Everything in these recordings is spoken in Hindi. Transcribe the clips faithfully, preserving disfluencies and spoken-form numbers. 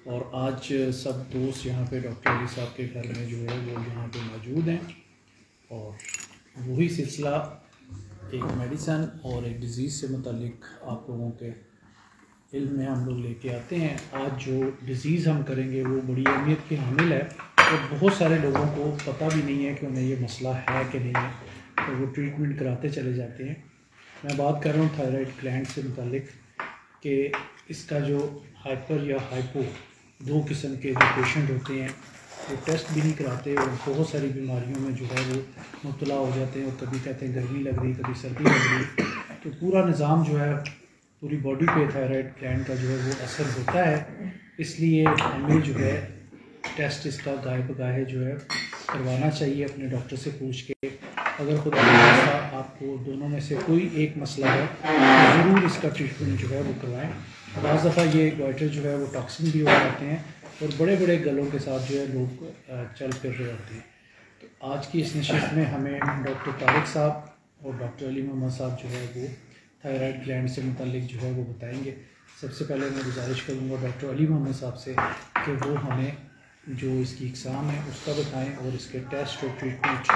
और आज सब दोस्त यहाँ पे डॉक्टर अली साहब के घर में जो है वो यहाँ पे मौजूद हैं और वही सिलसिला एक मेडिसन और एक डिज़ीज़ से मुतालिक आप लोगों के इल्म में हम लोग लेके आते हैं। आज जो डिज़ीज़ हम करेंगे वो बड़ी अहमियत की हामिल है और बहुत सारे लोगों को पता भी नहीं है कि उन्हें ये मसला है कि नहीं है, तो वो ट्रीटमेंट कराते चले जाते हैं। मैं बात कर रहा हूँ थायराइड ग्लैंड से मुतालिक कि इसका जो हाइपर या हाइपो दो किस्म के जो पेशेंट होते हैं वो टेस्ट भी नहीं कराते और बहुत सारी बीमारियों में जो है वो मुब्तला हो जाते हैं और कभी कहते हैं गर्मी लग रही, कभी सर्दी लग रही। तो पूरा निज़ाम जो है पूरी बॉडी पे थायराइड ग्लैंड का जो है वो असर होता है, इसलिए हमें जो है टेस्ट इसका गाय बगाहे जो है करवाना चाहिए अपने डॉक्टर से पूछ के। अगर खुदा खास्ता आपको दोनों में से कोई एक मसला है तो ज़रूर इसका ट्रीटमेंट जो है वो करवाएं। बाज़ दफ़ा ये गॉइटर जो है वो टॉक्सिन भी हो जाते हैं और बड़े बड़े गलों के साथ जो है लोग चल फिर रहे होते हैं। तो आज की इस नशिस्त में हमें डॉक्टर तारिक साहब और डॉक्टर अली मोहम्मद साहब जो है वो थायराइड ग्लैंड से मुतालिक जो है वो बताएंगे। सबसे पहले मैं गुजारिश करूँगा डॉक्टर अली मोहम्मद साहब से कि वो हमें जो इसकी एग्ज़ाम है उसका बताएँ और इसके टेस्ट और ट्रीटमेंट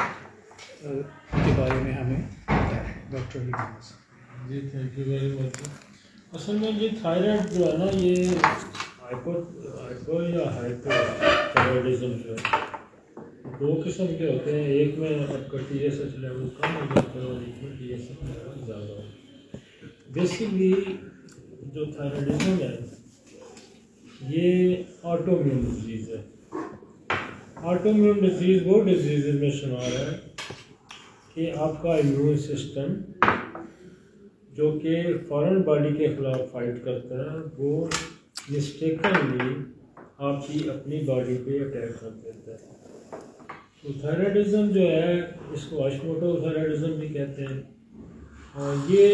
के बारे में हमें बताएँ। डॉक्टर अली मोहम्मद साहब। जी थैंक यू वेरी मच। असल में ये थायराइड जो है ना, ये हाइपर हाइपर या हाइपोथायराइडिज्म जो है दो किस्म के होते हैं। एक में आपका टी एस एच लेवल कम हो जाता है और एक में टी एस एच लेवल ज़्यादा होता है। बेसिकली जो थायराइडिज्म है ये ऑटोइम्यून डिजीज़ है। ऑटोइम्यून डिजीज़ वो डिजीज़ में शुमार है कि आपका इम्यून सिस्टम जो कि फॉरेन बॉडी के ख़िलाफ़ फाइट करता है वो मिस्टेकनली आपकी अपनी बॉडी पे अटैक कर देता है। तो थायराइडिज्म जो है इसको हाशिमोटो थायराइडिज्म भी कहते हैं और ये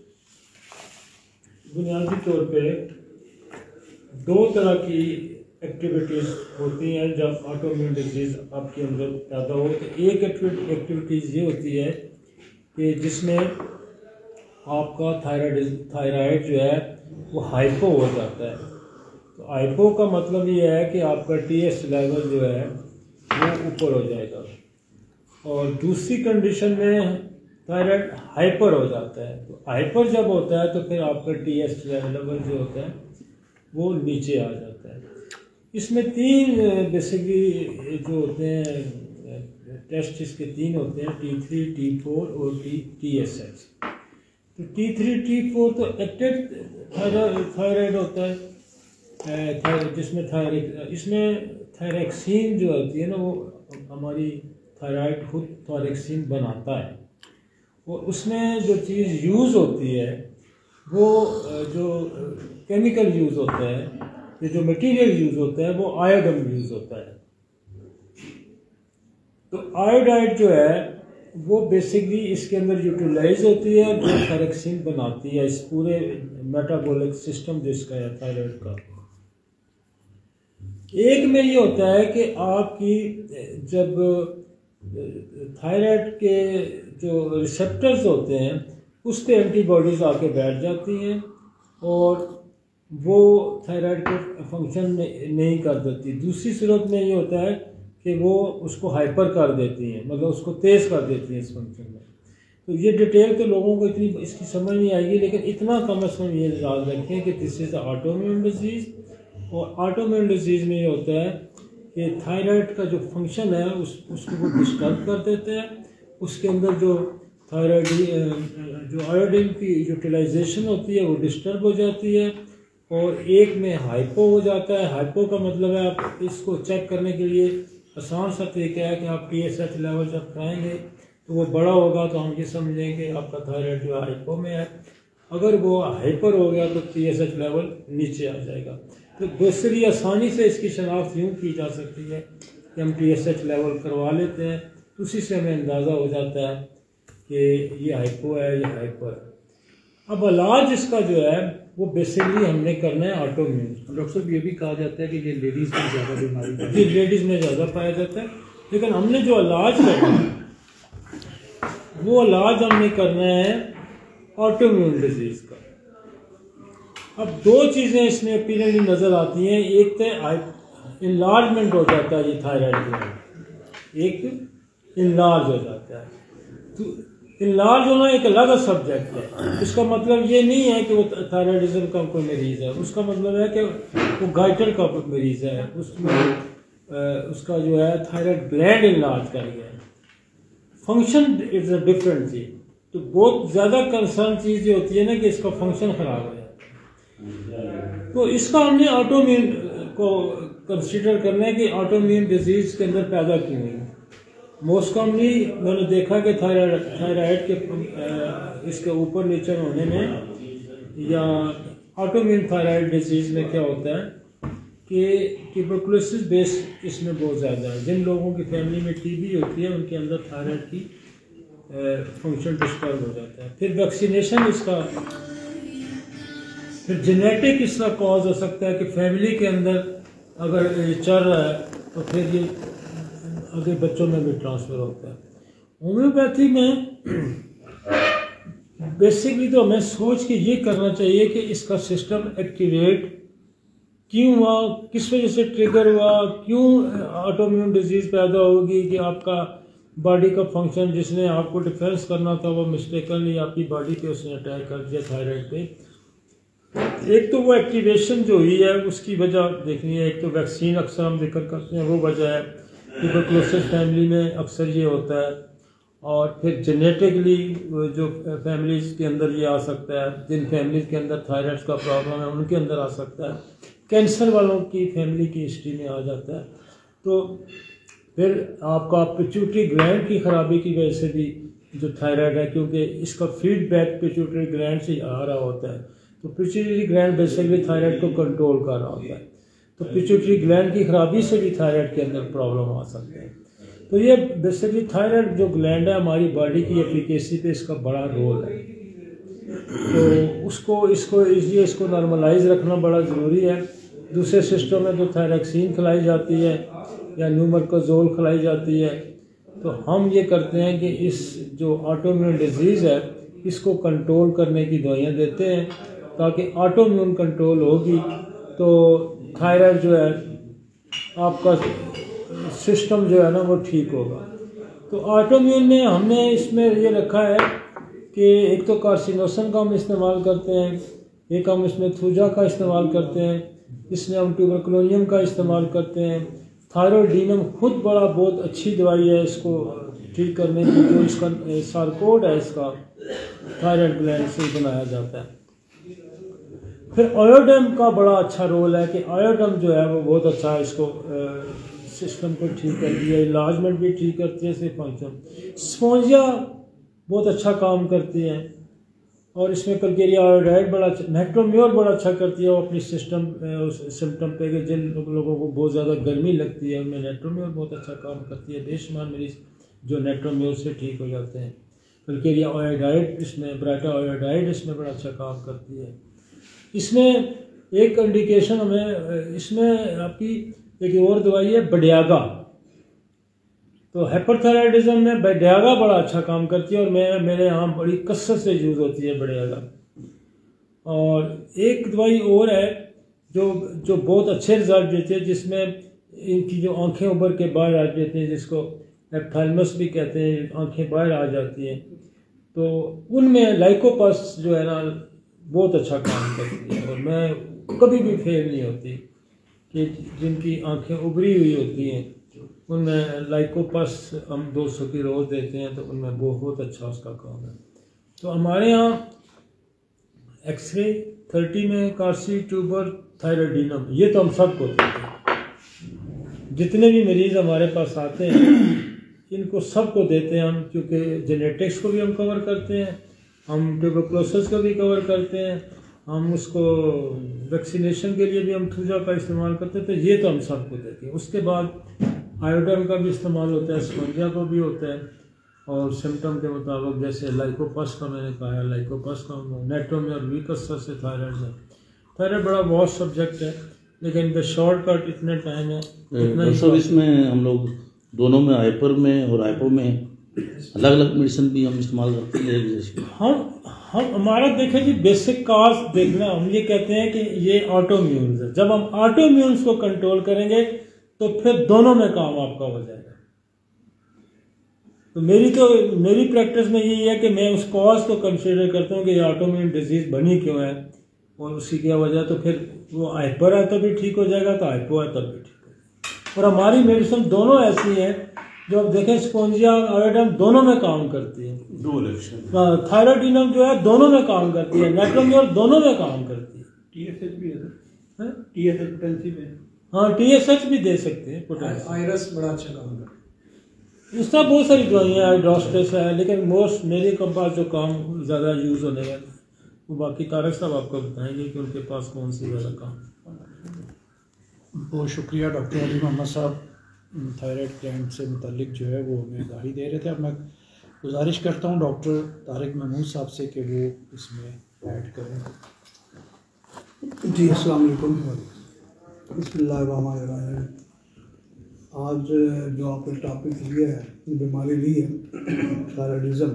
बुनियादी तौर पे दो तरह की एक्टिविटीज़ होती हैं जब ऑटोइम्यून डिजीज़ आपके अंदर पैदा हो। तो एक एक्टिविटीज़ ये होती है कि जिसमें आपका थायराइड थायराइड जो है वो हाइपो हो जाता है। तो हाइपो का मतलब ये है कि आपका टी एस लेवल जो है वो ऊपर हो जाएगा और दूसरी कंडीशन में थायराइड हाइपर हो जाता है। तो हाइपर जब होता है तो फिर आपका टी एस लेवल जो होता है वो नीचे आ जाता है। इसमें तीन बेसिकली जो होते हैं टेस्ट इसके तीन होते हैं, टी थ्री, टी फोर और टी टी एस एच। तो टी थ्री टी फोर तो एक्टिव थायराइड होता है, थायराइड जिसमें थायराइड इसमें थायरैक्सीन जो होती है ना वो हमारी थायराइड खुद थायरैक्सीन बनाता है और उसमें जो चीज़ यूज़ होती है वो जो केमिकल यूज़ होता है, ये जो मटेरियल यूज़ होता है वो आयोडीन यूज़ होता है। तो आयोडाइड जो है वो बेसिकली इसके अंदर यूटिलाइज होती है जो थायरैक्सीन बनाती है इस पूरे मेटाबॉलिक सिस्टम जिसका है थायराइड का। एक में ये होता है कि आपकी जब थायराइड के जो रिसेप्टर्स होते हैं उस पर एंटीबॉडीज़ आके बैठ जाती हैं और वो थायराइड को फंक्शन नहीं कर देती। दूसरी सूरत में ये होता है कि वो उसको हाइपर कर देती हैं, मतलब उसको तेज़ कर देती हैं इस फंक्शन में। तो ये डिटेल तो लोगों को इतनी इसकी समझ नहीं आएगी, लेकिन इतना कम अज़ कम ये याद रखें कि दिस इज़ ऑटोइम्यून डिजीज़। और ऑटोइम्यून डिजीज़ में ये होता है कि थायराइड का जो फंक्शन है उस उसको वो डिस्टर्ब कर देते हैं। उसके अंदर जो थायराइड जो आयोडीन की यूटिलाइजेशन होती है वो डिस्टर्ब हो जाती है और एक में हाइपो हो जाता है। हाइपो का मतलब है आप इसको चेक करने के लिए आसान सा तरीका है कि आप टी एस एच लेवल जब कराएंगे तो वो बड़ा होगा तो हम ये समझेंगे कि आपका थायराइड जो हाइपो में है। अगर वो हाइपर हो गया तो टी एस एच लेवल नीचे आ जाएगा। तो दूसरी आसानी से इसकी शनाख्त यूँ की जा सकती है कि हम टी एस एच लेवल करवा लेते हैं, उसी से हमें अंदाज़ा हो जाता है कि ये हाइपो है या हाइपर है। अब इलाज इसका जो है वो बेसिकली हमने करना है ऑटोइम्यून। डॉक्टर साहब ये भी कहा जाता है कि ये लेडीज़ में ज़्यादा बीमारी है। जी लेडीज़ में ज़्यादा पाया जाता है, लेकिन हमने जो इलाज करना है वो इलाज हमने करना है ऑटोइम्यून डिजीज़ का। अब दो चीज़ें इसमें ओपिनियनली नज़र आती हैं। एक तो इनलार्जमेंट हो जाता है ये थायराइड ग्लैंड, एक इनलार्ज हो जाता है। तो इनलार्ज होना एक अलग सब्जेक्ट है। इसका मतलब ये नहीं है कि वो थायराइडिज्म का कोई मरीज़ है, उसका मतलब है कि वो गाइटर का मरीज़ है, उसमें उसका जो है थायराइड ग्लैंड इनलार्ज कर गया है। फंक्शन इज़ अ डिफरेंट चीज़। तो बहुत ज़्यादा कंसर्न चीज़ ये होती है ना कि इसका फंक्शन ख़राब हो जाता है। तो इसका हमने ऑटोइम्यून को कंसीडर करना है कि ऑटोइम्यून डिजीज़ के अंदर पैदा क्यों हुई। मोस्ट कॉमनली मैंने देखा कि थायराइड थायराइड के इसके ऊपर नीचे होने में या ऑटोइम्यून थायराइड डिजीज़ में क्या होता है कि ट्यूबरकुलोसिस बेस इसमें बहुत ज़्यादा है। जिन लोगों की फैमिली में टीबी होती है उनके अंदर थायराइड की फंक्शन डिस्टर्ब हो जाता है। फिर वैक्सीनेशन इसका, फिर जेनेटिक इसका कॉज हो सकता है कि फैमिली के अंदर अगर ये चल रहा है तो फिर ये आगे बच्चों में भी ट्रांसफ़र होता है। होम्योपैथी में बेसिकली तो हमें सोच के ये करना चाहिए कि इसका सिस्टम एक्टिवेट क्यों हुआ, किस वजह से ट्रिगर हुआ, क्यों ऑटोइम्यून डिजीज़ पैदा होगी कि आपका बॉडी का फंक्शन जिसने आपको डिफेंस करना था वो मिस्टेकनली आपकी बॉडी पे उसने अटैक कर दिया थायराइड पे। एक तो वो एक्टिवेशन जो हुई है उसकी वजह देखनी है। एक तो वैक्सीन अक्सर हम जिक्र करते हैं वो वजह है, ट्यूबरकुलोसिस फैमिली में अक्सर ये होता है। और फिर जेनेटिकली जो फैमिलीज़ के अंदर ये आ सकता है, जिन फैमिलीज़ के अंदर थायराइड का प्रॉब्लम है उनके अंदर आ सकता है। कैंसर वालों की फैमिली की हिस्ट्री में आ जाता है। तो फिर आपका पिट्यूटरी ग्लैंड की खराबी की वजह से भी जो थायराइड है, क्योंकि इसका फीडबैक पिट्यूटरी ग्लैंड से आ रहा होता है, तो पिट्यूटरी ग्लैंड बेसिकली थायराइड को कंट्रोल कर रहा होता है। तो पिट्यूटरी ग्लैंड की खराबी से भी थायराइड के अंदर प्रॉब्लम आ सकते हैं। तो ये बेसिकली थायराइड जो ग्लैंड है हमारी बॉडी की एफिकेसी पे इसका बड़ा रोल है। तो उसको इसको इसलिए इसको नॉर्मलाइज रखना बड़ा ज़रूरी है। दूसरे सिस्टम में तो थायरैक्सीन खिलाई जाती है या न्यूमरकोजोल खिलाई जाती है। तो हम ये करते हैं कि इस जो ऑटोइम्यून डिजीज़ है इसको कंट्रोल करने की दवाइयाँ देते हैं, ताकि ऑटोइम्यून कंट्रोल होगी तो थायराइड जो है आपका सिस्टम जो है ना वो ठीक होगा। तो ऑटोइम्यून में हमने इसमें ये रखा है कि एक तो कार्सिनोसन का हम इस्तेमाल करते हैं, एक हम इसमें थूजा का इस्तेमाल करते हैं, इसमें हम ट्यूबरकुलोनियम का इस्तेमाल करते हैं। थायरोइडिनम खुद बड़ा बहुत अच्छी दवाई है इसको ठीक करने की, जो इसका सार्कोड है इसका थायराइड ग्लैंड से बनाया जाता है। फिर आयोडम का बड़ा अच्छा रोल है कि आयोडम जो है वो बहुत अच्छा है, इसको सिस्टम को ठीक करती है, इलाजमेंट भी ठीक करती है, सिर्फ फंक्शन। स्पोंजिया बहुत अच्छा काम करती है और इसमें कल्केरिया आयोडाइड बड़ा अच्छा, नेट्रोम्योर बड़ा अच्छा करती है वो अपनी सिस्टम सिम्टम पे कि जिन लोगों को बहुत ज़्यादा गर्मी लगती है उनमें नेट्रोम्योर बहुत अच्छा काम करती है। बेशुमार मरीज जो नेट्रोम्योर से ठीक हो जाते हैं। कल्केरिया आयोडाइड इसमें, ब्राटा आयोडाइड इसमें बड़ा अच्छा काम करती है। इसमें एक इंडिकेशन हमें इसमें आपकी एक और दवाई है बडियागा। तो हाइपरथायराइडिज्म में बडियागा बड़ा अच्छा काम करती है और मैं मेरे यहाँ बड़ी कसरत से यूज़ होती है बडियागा। और एक दवाई और है जो जो बहुत अच्छे रिजल्ट देती है, जिसमें इनकी जो आंखें उभर के बाहर आ जाती हैं, जिसको एप्थालमस भी कहते हैं, आंखें बाहर आ जाती हैं, तो उनमें लाइकोपस जो है ना बहुत अच्छा काम करती है। और मैं कभी भी फेल नहीं होती कि जिनकी आंखें उभरी हुई होती हैं उनमें लाइकोपस हम दो सौ की रोज़ देते हैं, तो उनमें बहुत अच्छा उसका काम है। तो हमारे यहाँ एक्सरे थर्टी में कार्सी ट्यूबर थायरोइडिनम ये तो हम सबको देते हैं। जितने भी मरीज़ हमारे पास आते हैं इनको सबको देते हैं हम, क्योंकि जेनेटिक्स को भी हम कवर करते हैं, हम ट्यूबरकुलोसिस को भी कवर करते हैं, हम उसको वैक्सीनेशन के लिए भी हम थूजा का इस्तेमाल करते हैं। तो ये तो हम सबको देते हैं। उसके बाद आयोडम का भी इस्तेमाल होता है, स्पोंजिया को भी होता है, और सिम्टम के मुताबिक जैसे लाइकोपस का मैंने कहा है, लाइकोपस का नेट्रोम्योर भी कसरत से थायराइड में। थायराइड बड़ा बहुत सब्जेक्ट है, लेकिन द शॉर्टकट इतने टाइम है इतना ही। सब इसमें हम लोग दोनों में हाइपर में और हाइपो में अलग अलग मेडिसिन भी हम इस्तेमाल करते हैं? हम हम हमारा देखें जी, बेसिक काज देखना, हम ये कहते हैं कि ये ऑटोम्यून है। जब हम ऑटोम्यून्स को कंट्रोल करेंगे तो फिर दोनों में काम आपका हो जाएगा। तो मेरी तो मेरी प्रैक्टिस में यही है कि मैं उस कॉज को कंसिडर करता हूँ कि ऑटोम्यून डिजीज बनी क्यों है, और उसी की वजह तो फिर वो हाइपर है तो भी ठीक हो जाएगा, तो हाइपो है तब भी ठीक हो जाएगा। और हमारी मेडिसिन दोनों ऐसी है जो आप देखें, स्पोंजिया आयोडम दोनों में काम करती है, दो लक्षण, थायरोडिनम जो है दोनों में काम करती है, नेट्रोम्योल दोनों में काम करती है। टीएसएच भी है, टीएसएच पोटेंशियल है। हाँ, टीएसएच भी दे सकते हैं पोटेंशियल। आयरस बड़ा अच्छा काम करता है। इस तरह बहुत सारी दवाइयाँ, हाइड्रोस्टेस है, लेकिन मोस्ट मेरे के पास जो काम ज़्यादा यूज़ होने वाला है वो बाकी तारक साहब आपको बताएंगे कि उनके पास कौन सी ज़्यादा काम। बहुत शुक्रिया डॉक्टर अली मोहम्मद साहब, थायराइड ग्लैंड से मुतालिक जो है वो हमें गाड़ी दे रहे थे। अब मैं गुजारिश करता हूँ डॉक्टर तारिक महमूद साहब से कि वो इसमें ऐड करें। जी अस्सलाम वालेकुम, बिस्मिल्लाहिर्रहमानिर्रहीम। आज जो आपने टॉपिक लिया है, बीमारी ली है थायराइडिज्म,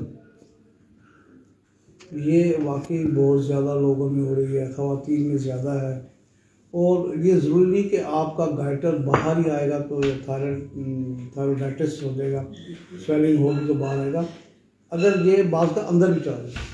ये वाकई बहुत ज़्यादा लोगों में हो रही है, ख़वातीन में ज़्यादा है। और ये ज़रूरी नहीं कि आपका गाइटर बाहर ही आएगा तो थायराइड थायराइडाइटिस हो जाएगा, स्वेलिंग होगी तो बाहर आएगा। अगर ये बात का अंदर भी चला जाए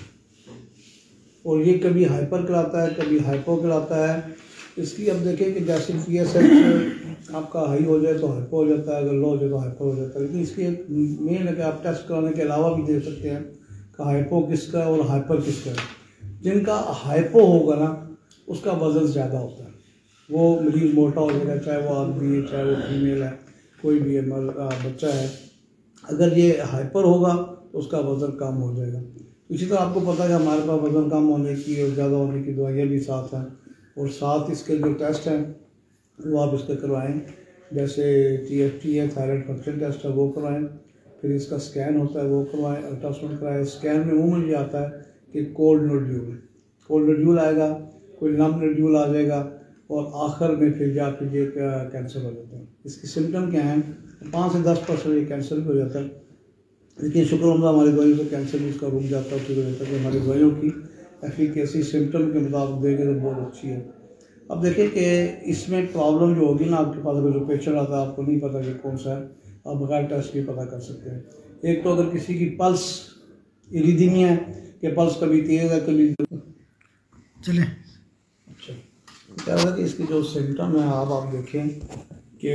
और ये कभी हाइपर कराता है, कभी हाइपो कराता है। इसकी अब देखें कि जैसे पी एस एच आपका हाई हो जाए तो हाइपो हो जाता है, अगर लो हो जाए तो हाइपर हो जाता है। लेकिन इसकी एक मेन है कि आप टेस्ट कराने के अलावा भी देख सकते हैं कि हाइपो किसका है और हाइपर किसका है। जिनका हाइपो होगा ना, उसका वज़न ज़्यादा होता है, वो मरीज मोटा हो जाएगा, चाहे वो आदमी है चाहे वो फीमेल है, कोई भी है, बच्चा है। अगर ये हाइपर होगा तो उसका वज़न कम हो जाएगा। इसी तरह आपको पता है कि हमारे पास वज़न कम होने की और ज़्यादा होने की दवाइयाँ भी साथ हैं, और साथ इसके जो टेस्ट हैं वो आप इसके करवाएं। जैसे टी एफ टी है, थायराइड फंक्शन टेस्ट है, वो करवाएं। फिर इसका स्कैन होता है, वो करवाएं, अल्ट्रासाउंड कराएं। स्कैन में अमूमन ये आता है कि कोल्ड नोड्यूल कोल्ड नोड्यूल आएगा, कोई नम नोड्यूल आ जाएगा, और आखिर में फिर जाकर ये कैंसर हो जाता है। इसके सिम्टम क्या हैं? पाँच से दस परसेंट ये कैंसर भी हो जाता है, लेकिन शुक्र अल्लाह हमारी दवाइयों से कैंसर भी उसका रुक जाता है, ठीक हो जाता है। हमारी दवाइयों की एफिकेसी सिम्टम के मुताबिक देखें तो बहुत अच्छी है। अब देखें कि इसमें प्रॉब्लम जो होगी ना, आपके पास अगर जो पेशेंट आता है आपको नहीं पता कि कौन सा है, आप बगैर टेस्ट भी पता कर सकते हैं। एक तो अगर किसी की पल्स इरिदीमिया है कि पल्स कभी तेज़ है कभी चलें। अच्छा, क्या होगा कि इसकी जो सिम्टम है आप आप देखें कि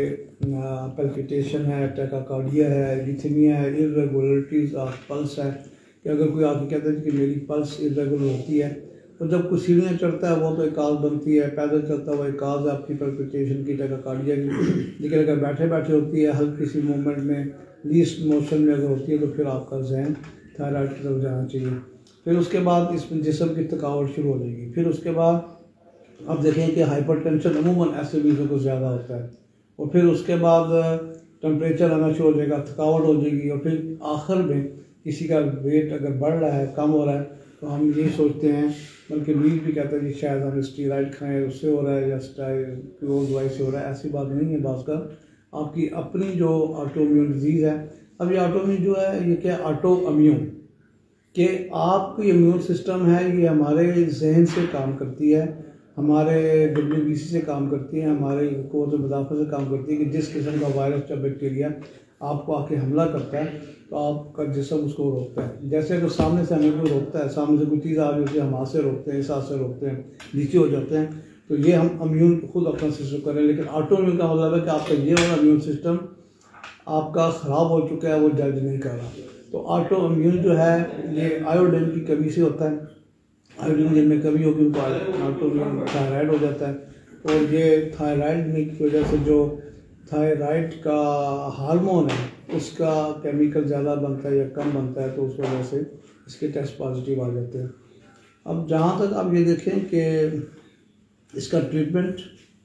पैल्पिटेशन है, टैकाकार्डिया है, एरिथमिया है, इर्रेगुलरिटीज़ ऑफ पल्स है। कि अगर कोई आके कहता है कि मेरी पल्स इर्रेगुलर होती है, तो जब कुछ सीढ़ियाँ चढ़ता है वो तो एक काज बनती है, पैदल चलता हुआ एक काज है आपकी पैल्पिटेशन की, टैकाकार्डिया की। लेकिन अगर बैठे बैठे होती है, हल्की सी मूवमेंट में, लीस्ट मोशन में अगर होती है, तो फिर आपका जहन थायराइड की तरफ जाना चाहिए। फिर उसके बाद इसमें जिस्म की थकावट शुरू हो जाएगी। फिर उसके बाद आप देखें कि हाइपरटेंशन अमूमन ऐसे मरीजों को ज़्यादा होता है, और फिर उसके बाद टेम्परेचर आना शुरू हो जाएगा, थकावट हो जाएगी, और फिर आखिर में किसी का वेट अगर बढ़ रहा है, कम हो रहा है, तो हम ये सोचते हैं, बल्कि मरीज भी कहते हैं कि शायद हम स्टीराइड खाएँ उससे हो रहा है, या स्टीरोड दवाई से हो रहा है। ऐसी बात नहीं है, बात का आपकी अपनी जो ऑटोइम्यून डिजीज़ है। अब ये ऑटोइम्यून जो है ये क्या, ऑटो इम्यून कि आपकी इम्यून सिस्टम है, ये हमारे जहन से काम करती है, हमारे डब्ल्यू बी सी से काम करती है, हमारे क़ुव्वत मुदाफ़ा से काम करती है कि जिस किस्म का वायरस या बैक्टीरिया आपको आके हमला करता है तो आपका जिस्म उसको रोकता है। जैसे अगर सामने से हमें कोई रोकता है, सामने से कोई चीज़ आ रही होती है, हम हाथ से रोकते हैं, इस हाथ से रोकते हैं, नीचे हो जाते हैं, तो ये हम इम्यून खुद अपना सिस्टम करें। लेकिन ऑटो इम्यून का मतलब है कि आपका ये वाला इम्यून सिस्टम आपका ख़राब हो चुका है, वो जज नहीं कर रहा। तो ऑटो इम्यून जो है ये आयोडीन की कमी से होता है। आयोडीन जिनमें कमी होगी उनको ऑटो इम्यून थायराइड हो जाता है, और ये थायराइड में की वजह से जो थायराइड का हार्मोन है उसका केमिकल ज़्यादा बनता है या कम बनता है, तो उस वजह से इसके टेस्ट पॉजिटिव आ जाते हैं। अब जहाँ तक आप ये देखें कि इसका ट्रीटमेंट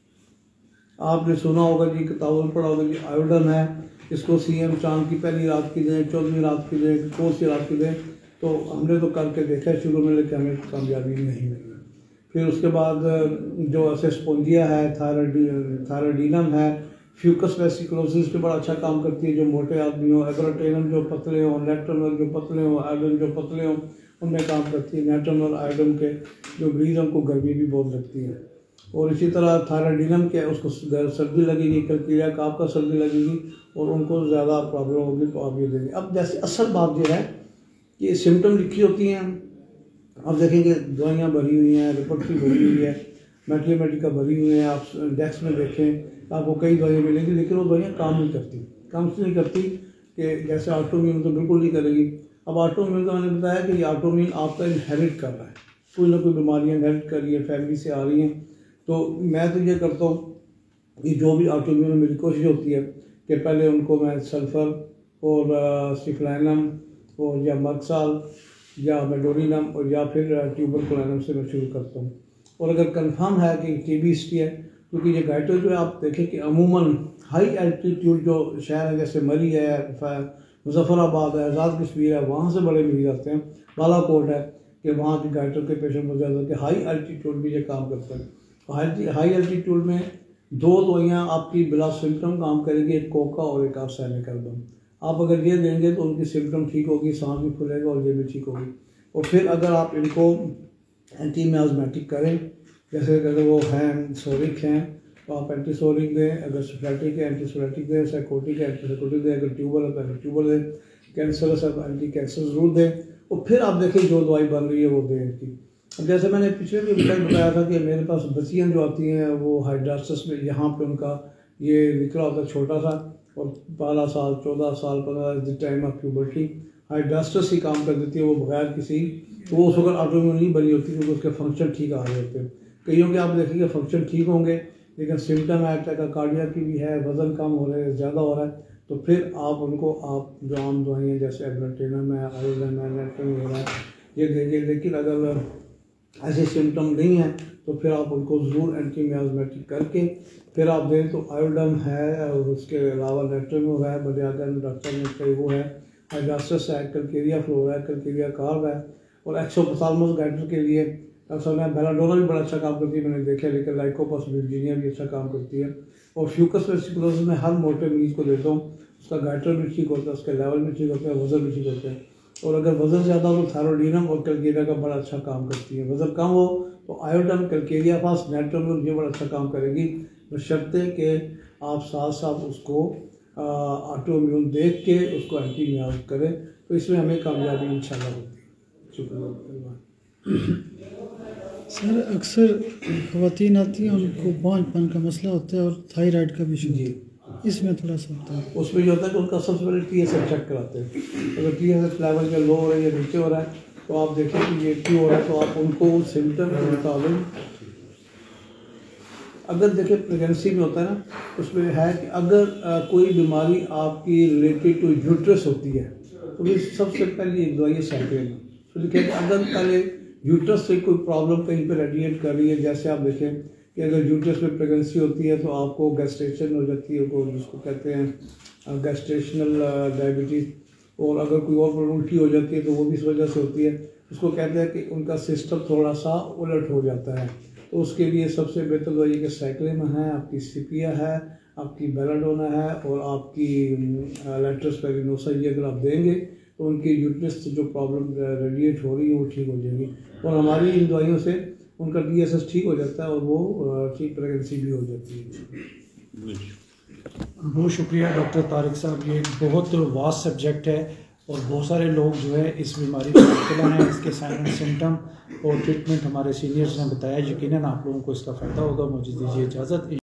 आपने सुना होगा जी, किताबों में पढ़ा होगा जी, आयोडन है, इसको सी एम चांद की पहली रात की दें, चौदहवीं रात की दें, कौन सी रात की दें, तो हमने तो करके देखा है शुरू में, लेकिन हमें कामयाबी नहीं मिली। फिर उसके बाद जो एसेस्पोंजिया है, थायराइड थायराइडिनम है, फ्यूकस वेसिकुलोसिस पे बड़ा अच्छा काम करती है, जो मोटे आदमी हो, एब्रोटेनम जो पतले हों, नेट्रनल जो पतले हों, आयोडन जो पतले हों, उनमें काम करती है। नेट्रनल आयोडन के जो मरीज हैं उनको गर्मी भी बहुत लगती है। और इसी तरह थायराइडिनम के उसको सर्दी लगेगी, कलकीरिया काफ का सर्दी लगेगी और उनको ज़्यादा प्रॉब्लम होगी तो आप ये देंगे। अब जैसे असल बात ये है कि सिम्टम लिखी होती हैं, अब देखेंगे दवाइयाँ भरी हुई हैं, रिपोर्ट भरी हुई है, मैट्रीमेटिका भरी हुई है, आप डेस्क में देखें आपको कई दवाइयाँ मिलेंगी, लेकिन वो दवाइयाँ काम नहीं करती। काम इसलिए नहीं करती कि जैसे ऑटोइम्यून तो बिल्कुल नहीं करेगी। अब ऑटोइम्यून का मैंने बताया कि ये ऑटोइम्यून आपका इनहेरिट कर रहा है, कोई ना कोई बीमारियाँ इनहेरिट कर रही है, फैमिली से आ रही हैं। तो मैं तो ये करता हूँ कि जो भी ऑटोइम्यून मेरी कोशिश होती है कि पहले उनको मैं सल्फर और सिक्लाइनम और या मक्साल या मेडोरिनम और या फिर ट्यूबरकुलिनम से मैं शुरू करता हूँ। और अगर कंफर्म है कि टीबी हिस्ट्री है, क्योंकि ये गाइटो जो है आप देखें कि अमूमन हाई एल्टीट्यूड जो शहर है जैसे मरी है, मुजफ्फराबाद है, आज़ाद कश्मीर है, वहाँ से बड़े मरीज आते हैं, बालाकोट है कि वहाँ के गाइटो के पेशेंट बहुत ज़्यादा कि हाई एल्टीट्यूड भी ये काम करते हैं। हाई हाई एल्टीट्यूड में दो दवाइयाँ आपकी बिला सिम्टम काम करेगी, एक कोका और एक आर्सेनिक एल्बम। आप अगर ये देंगे तो उनकी सिम्टम ठीक होगी, सांस भी खुलेगा और ये भी ठीक होगी। और फिर अगर आप इनको एंटी मियाज़मेटिक करें, जैसे अगर वो हैं सोरिक हैं तो आप एंटीसोरिक दें, अगर सिफेटिक है एंटीसोरेटिक दें, साइकोटिक है एंटीसाइकोटिक दें, अगर ट्यूबर है तो एंटी ट्यूबर दें, कैंसरस है तो एंटी कैंसर ज़रूर दें। और फिर आप देखें जो दवाई बन रही है वो दें इनकी। अब जैसे मैंने पिछले भी बताया था कि मेरे पास बच्चियाँ जो आती हैं वो हाइड्रास्टस में यहाँ पे उनका ये निकला होता है छोटा सा, और बारह साल चौदह साल पंद्रह टाइम ऑफ प्यूबर्टी हाइड्रास्टस ही काम कर देती है, वो बगैर किसी तो वो उस वक्त ऑटोइम्यून नहीं बनी होती क्योंकि उसके फंक्शन ठीक आ रहे होते हैं। कईयों के आप देखेंगे फंक्शन ठीक होंगे लेकिन सिम्टम है कार्डिया की भी है, वज़न कम हो रहा है, ज़्यादा हो रहा है, तो फिर आप उनको आप जो आम दवाइयाँ जैसे एब्रोटेनम है, आयोडन है, नेट्रम है ये देंगे। लेकिन अगर ऐसे सिम्टम नहीं है तो फिर आप उनको ज़रूर एंटी मियाज़मेटिक करके फिर आप दें। तो आयोडन है और उसके अलावा नेट्रम है, बलियागन डॉक्टर में कई वो है, हाइड्रास्टस है, कलकेरिया फ्लोरा है, कलकेरिया कार्ब है, और एक्सोपथालमस गाइटर के लिए डॉक्टर ने बेलाडोना भी बड़ा अच्छा काम करती है मैंने देखा, लेकिन लाइकोपस वर्जीनिया भी अच्छा काम करती है। और फ्यूकस वेसिकुलोसिस में हर मोटे मरीज को देता हूँ, उसका गाइटर भी ठीक होता है, उसके लेवल भी ठीक होता है, वज़न भी ठीक होता है। और अगर वज़न ज़्यादा हो तो थायरोडिनम और कलकेरिया का बड़ा अच्छा काम करती है। वज़न कम हो तो आयोडन, कलकेरिया फास, नेट्रम ये बड़ा अच्छा काम करेगी, बशर्ते कि आप साथ साथ उसको ऑटोइम्यून देख के उसको एंटी मियाज़ करें, तो इसमें हमें कामयाबी इंशाल्लाह होती है। शुक्रिया सर। अक्सर ख़वातीन आती हैं उनको बांझपन का मसला होता है और थायराइड का भी जी, इसमें थोड़ा सा होता है। उसमें जो होता है कि उनका सबसे पहले टी एस एच चेक कराते हैं। अगर टी एस एच लेवल में लो हो रहा है या नीचे हो रहा है तो आप देखें कि ये क्यों हो रहा है, तो आप उनको सिम्टम के मुताबिक अगर देखें प्रेगनेंसी में होता है ना, उसमें है कि अगर आ, कोई बीमारी आपकी रिलेटेड टू यूट्रस होती है तो भी सबसे पहले एक दवाई साइक्लिन। तो देखिए अगर पहले यूट्रस से कोई प्रॉब्लम कहीं पर रेडिएट कर रही है, जैसे आप देखें कि अगर यूट्रस में प्रेगनेंसी होती है तो आपको गैस्ट्रेशन हो जाती है, वो जिसको कहते हैं गैस्ट्रेशनल डायबिटीज़, और अगर कोई और प्रॉब्लम उल्टी हो जाती है तो वो भी इस वजह से होती है, उसको कहते हैं कि उनका सिस्टम थोड़ा सा उलट हो जाता है। तो उसके लिए सबसे बेहतर दवाई कि साइक्लिन है, आपकी सिपिया है, आपकी बेलाडोना है और आपकी लेट्रोस्पिरिनोसा, ये अगर आप देंगे तो उनकी यूट्रस से जो प्रॉब्लम रेडिएट हो रही है वो ठीक हो जाएगी। और हमारी इन दवाइयों से उनका डी एस एस ठीक हो जाता है और वो ठीक प्रेगनेंसी भी हो जाती है। बहुत शुक्रिया डॉक्टर तारिक साहब, ये एक बहुत वास्ट सब्जेक्ट है और बहुत सारे लोग जो है इस बीमारी में मुब्तला हैं। इसके साइन एंड सिम्टम और ट्रीटमेंट हमारे सीनियर्स ने बताया, यकीनन आप लोगों को इसका फ़ायदा होगा। मुझे दीजिए इजाज़त।